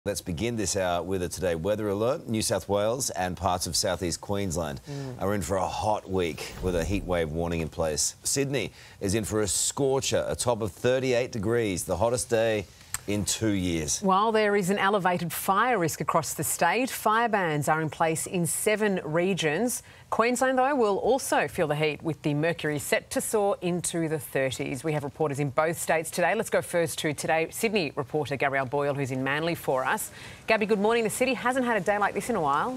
Let's begin this hour with a Today weather alert. New South Wales and parts of southeast Queensland are in for a hot week with a heatwave warning in place. Sydney is in for a scorcher, a top of 38 degrees, the hottest day in 2 years. While there is an elevated fire risk across the state, fire bans are in place in 7 regions. Queensland, though, will also feel the heat with the mercury set to soar into the 30s. We have reporters in both states today. Let's go first to today Sydney reporter Gabrielle Boyle, who's in Manly for us. Gabby, good morning. The city hasn't had a day like this in a while.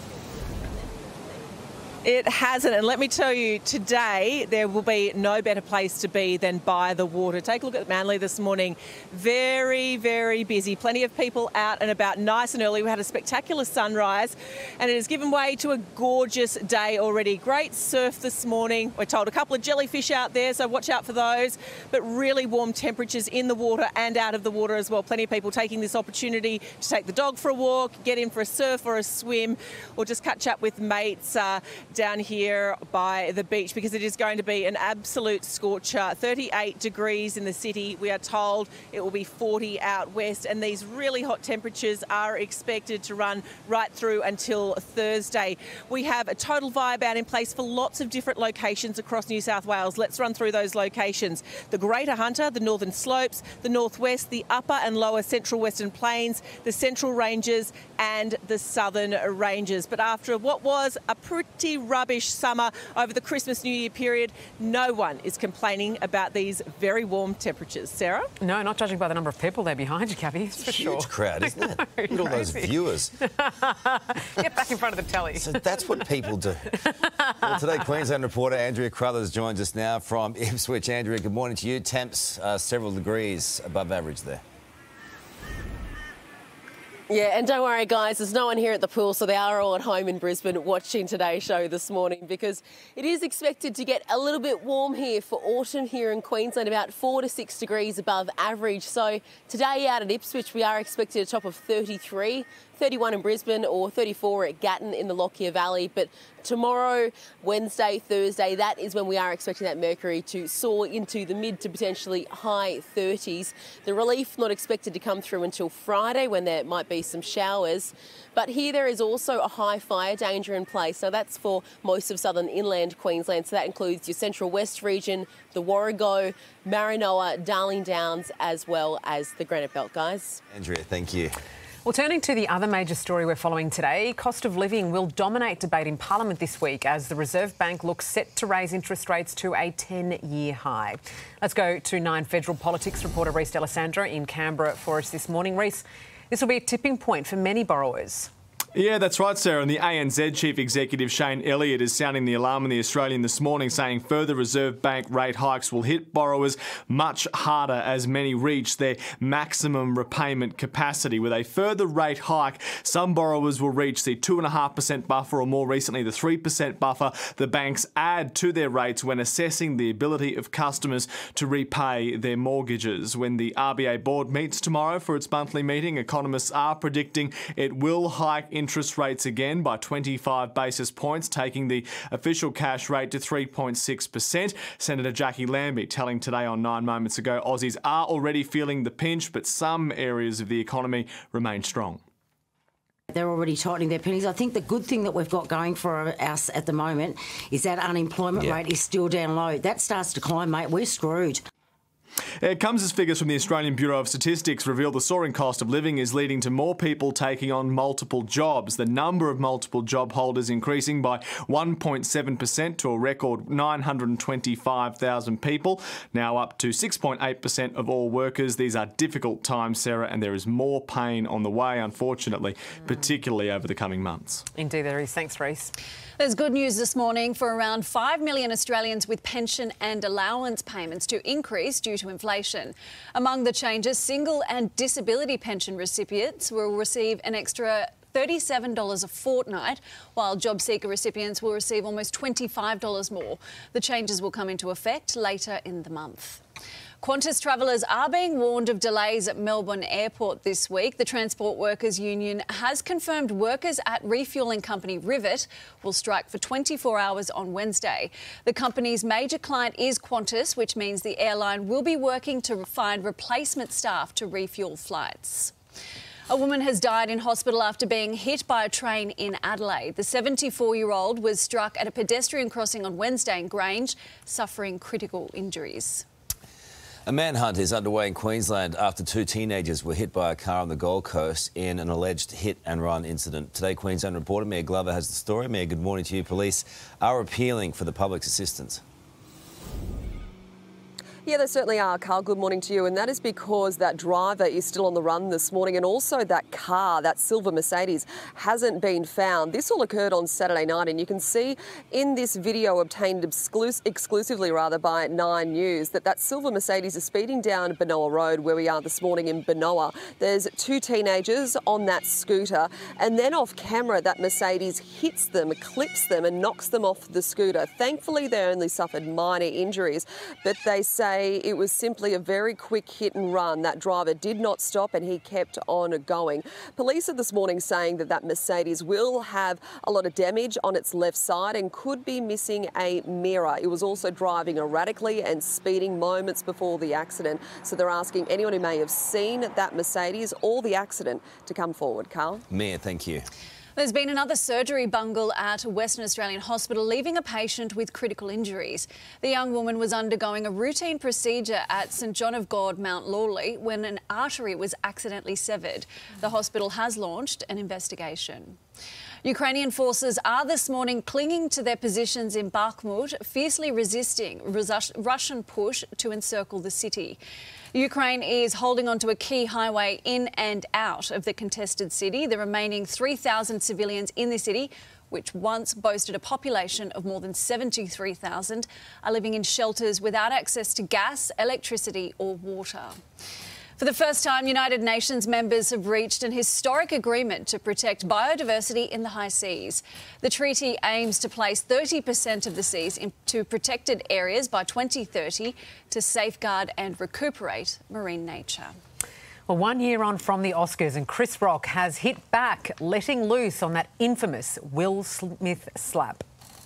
It hasn't, and let me tell you, today there will be no better place to be than by the water. Take a look at Manly this morning. Very, very busy. Plenty of people out and about nice and early. We had a spectacular sunrise, and it has given way to a gorgeous day already. Great surf this morning. We're told a couple of jellyfish out there, so watch out for those. But really warm temperatures in the water and out of the water as well. Plenty of people taking this opportunity to take the dog for a walk, get in for a surf or a swim, or just catch up with mates down here by the beach, because it is going to be an absolute scorcher. 38 degrees in the city. We are told it will be 40 out west, and these really hot temperatures are expected to run right through until Thursday. We have a total fire ban in place for lots of different locations across New South Wales. Let's run through those locations. The Greater Hunter, the Northern Slopes, the Northwest, the Upper and Lower Central Western Plains, the Central Ranges and the Southern Ranges. But after what was a pretty rubbish summer over the Christmas New Year period, no one is complaining about these very warm temperatures. Sarah? No, not judging by the number of people there behind you, Gabby, that's for sure. Huge crowd, isn't it? Look at all those viewers. Get back in front of the telly. So that's what people do. Well, today, Queensland reporter Andrea Crothers joins us now from Ipswich. Andrea, good morning to you. Temps several degrees above average there. Yeah, and don't worry, guys, there's no one here at the pool, so they are all at home in Brisbane watching today's show this morning, because it is expected to get a little bit warm here for autumn here in Queensland, about 4 to 6 degrees above average. So today out at Ipswich, we are expecting a top of 33, 31 in Brisbane or 34 at Gatton in the Lockyer Valley. But tomorrow, Wednesday, Thursday, that is when we are expecting that mercury to soar into the mid to potentially high 30s. The relief not expected to come through until Friday, when there might be some showers. But here there is also a high fire danger in place. So that's for most of southern inland Queensland. So that includes your Central West region, the Warrego, Marinoa, Darling Downs, as well as the Granite Belt, guys. Andrea, thank you. Well, turning to the other major story we're following today, cost of living will dominate debate in Parliament this week as the Reserve Bank looks set to raise interest rates to a 10-year high. Let's go to 9 federal politics reporter Reece D'Alessandro in Canberra for us this morning. Reece, this will be a tipping point for many borrowers. Yeah, that's right, Sarah. And the ANZ Chief Executive Shane Elliott is sounding the alarm in the Australian this morning, saying further Reserve Bank rate hikes will hit borrowers much harder as many reach their maximum repayment capacity. With a further rate hike, some borrowers will reach the 2.5% buffer, or more recently the 3% buffer the banks add to their rates when assessing the ability of customers to repay their mortgages. When the RBA board meets tomorrow for its monthly meeting, economists are predicting it will hike interest rates again by 25 basis points, taking the official cash rate to 3.6%. Senator Jackie Lambie telling Today on 9 moments ago Aussies are already feeling the pinch, but some areas of the economy remain strong. They're already tightening their pennies. I think the good thing that we've got going for us at the moment is that unemployment rate is still down low. That starts to climb, mate, we're screwed. It comes as figures from the Australian Bureau of Statistics reveal the soaring cost of living is leading to more people taking on multiple jobs. The number of multiple job holders increasing by 1.7% to a record 925,000 people, now up to 6.8% of all workers. These are difficult times, Sarah, and there is more pain on the way, unfortunately, particularly over the coming months. Indeed there is. Thanks, Reece. There's good news this morning for around 5 million Australians with pension and allowance payments to increase due to inflation. Among the changes, single and disability pension recipients will receive an extra $37 a fortnight, while job seeker recipients will receive almost $25 more. The changes will come into effect later in the month. Qantas travellers are being warned of delays at Melbourne Airport this week. The Transport Workers Union has confirmed workers at refuelling company Rivet will strike for 24 hours on Wednesday. The company's major client is Qantas, which means the airline will be working to find replacement staff to refuel flights. A woman has died in hospital after being hit by a train in Adelaide. The 74-year-old was struck at a pedestrian crossing on Wednesday in Grange, suffering critical injuries. A manhunt is underway in Queensland after two teenagers were hit by a car on the Gold Coast in an alleged hit-and-run incident. Today, Queensland reporter Mia Glover has the story. Mia, good morning to you. Police are appealing for the public's assistance. Yeah, they certainly are, Carl. Good morning to you. And that is because that driver is still on the run this morning, and also that car, that silver Mercedes, hasn't been found. This all occurred on Saturday night, and you can see in this video obtained exclusively by 9 News that silver Mercedes is speeding down Benoa Road, where we are this morning in Benoa. There's two teenagers on that scooter, and then off camera that Mercedes hits them, clips them and knocks them off the scooter. Thankfully, they only suffered minor injuries, but they say it was simply a very quick hit and run. That driver did not stop and he kept on going. Police are this morning saying that Mercedes will have a lot of damage on its left side and could be missing a mirror. It was also driving erratically and speeding moments before the accident. So they're asking anyone who may have seen that Mercedes or the accident to come forward. Carl? Mia, thank you. There's been another surgery bungle at a Western Australian hospital, leaving a patient with critical injuries. The young woman was undergoing a routine procedure at St John of God, Mount Lawley, when an artery was accidentally severed. The hospital has launched an investigation. Ukrainian forces are this morning clinging to their positions in Bakhmut, fiercely resisting Russian push to encircle the city. Ukraine is holding on to a key highway in and out of the contested city. The remaining 3,000 civilians in the city, which once boasted a population of more than 73,000, are living in shelters without access to gas, electricity or water. For the first time, United Nations members have reached an historic agreement to protect biodiversity in the high seas. The treaty aims to place 30% of the seas into protected areas by 2030 to safeguard and recuperate marine nature. Well, 1 year on from the Oscars, and Chris Rock has hit back, letting loose on that infamous Will Smith slap.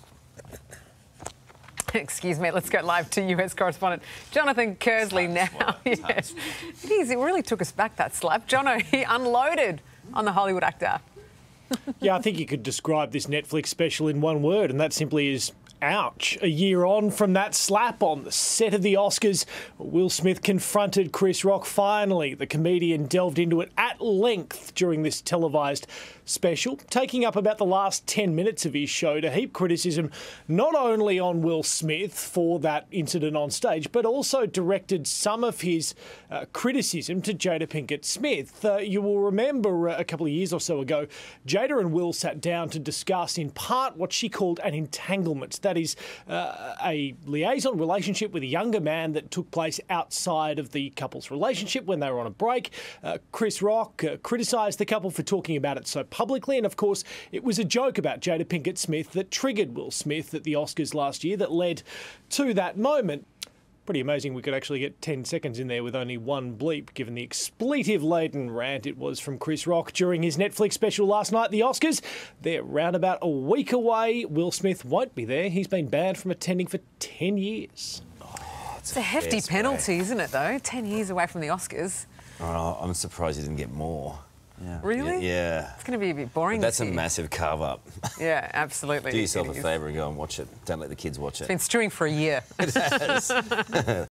Excuse me, let's go live to US correspondent Jonathan Kersley now. Yes. It really took us back, that slap. Jono, he unloaded on the Hollywood actor. Yeah, I think you could describe this Netflix special in one word, and that simply is ouch. A year on from that slap on the set of the Oscars, Will Smith confronted Chris Rock. Finally, the comedian delved into it at length during this televised special, taking up about the last 10 minutes of his show to heap criticism not only on Will Smith for that incident on stage, but also directed some of his criticism to Jada Pinkett Smith. You will remember a couple of years or so ago, Jada and Will sat down to discuss in part what she called an entanglement. That is a liaison relationship with a younger man that took place outside of the couple's relationship when they were on a break. Chris Rock criticised the couple for talking about it so publicly, and of course it was a joke about Jada Pinkett Smith that triggered Will Smith at the Oscars last year that led to that moment. Pretty amazing we could actually get 10 seconds in there with only one bleep, given the expletive-laden rant it was from Chris Rock during his Netflix special last night, the Oscars. They're round about a week away. Will Smith won't be there. He's been banned from attending for 10 years. Oh, it's a hefty penalty, isn't it, though? 10 years away from the Oscars. Oh, I'm surprised he didn't get more. Yeah. Really? Yeah. It's going to be a bit boring. But that's a massive carve-up. Yeah, absolutely. Do yourself a favour and go and watch it. Don't let the kids watch it. It's been stewing for a year. It has.